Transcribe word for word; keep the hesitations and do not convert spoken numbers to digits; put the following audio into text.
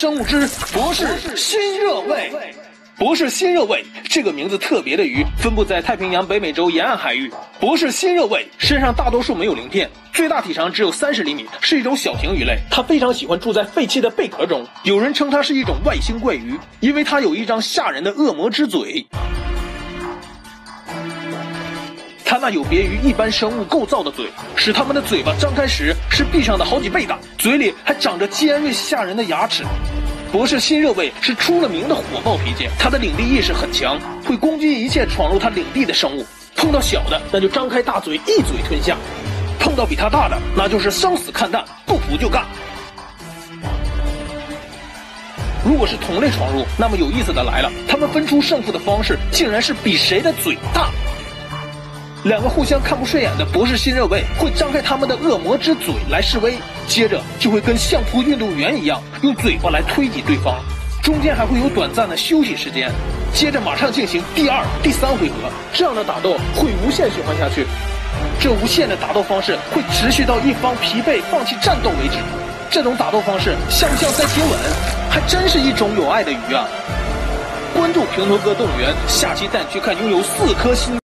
生物之博士新热卫。博士新热卫这个名字特别的鱼分布在太平洋北美洲沿岸海域。博士新热卫身上大多数没有鳞片，最大体长只有三十厘米，是一种小型鱼类。它非常喜欢住在废弃的贝壳中，有人称它是一种外星怪鱼，因为它有一张吓人的恶魔之嘴。它那有别于一般生物构造的嘴，使它们的嘴巴张开时是闭上的好几倍大，嘴里还长着尖锐吓人的牙齿。博士新热卫是出了名的火爆脾气，它的领地意识很强，会攻击一切闯入它领地的生物。碰到小的，那就张开大嘴一嘴吞下；碰到比它大的，那就是生死看淡，不服就干。如果是同类闯入，那么有意思的来了，他们分出胜负的方式竟然是比谁的嘴大。两个互相看不顺眼的博士新热卫会张开他们的恶魔之嘴来示威，接着就会跟相扑运动员一样用嘴巴来推挤对方，中间还会有短暂的休息时间，接着马上进行第二、第三回合。这样的打斗会无限循环下去，这无限的打斗方式会持续到一方疲惫放弃战斗为止。这种打斗方式像不像在接吻？还真是一种有爱的鱼啊！关注平头哥动物园，下期带你去看拥有四颗心